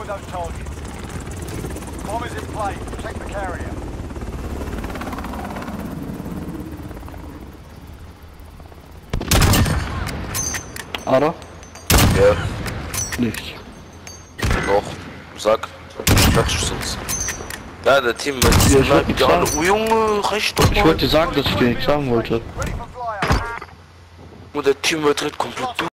those targets. Bomb is in play. Protect the carrier. Ada? Ja. Nicht. Doch. Sag. Quatsch sonst. Ja, der Team mit Ja, ich wollte ja, sagen. oh Junge, reicht doch Ich mal. wollte dir sagen, dass ich dir nichts sagen wollte. Ready for flyout. Und der Team wird komplett durch.